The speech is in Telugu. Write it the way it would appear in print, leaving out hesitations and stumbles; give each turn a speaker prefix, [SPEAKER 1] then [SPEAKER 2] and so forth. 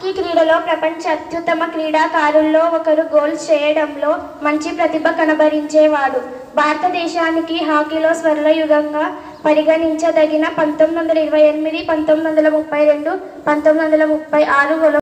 [SPEAKER 1] హాకీ క్రీడలో ప్రపంచ అత్యుత్తమ క్రీడాకారుల్లో ఒకరు గోల్స్ చేయడంలో మంచి ప్రతిభ కనబరించేవాడు. భారతదేశానికి హాకీలో స్వర్ణయుగంగా పరిగణించదగిన 1928, 1932, 1936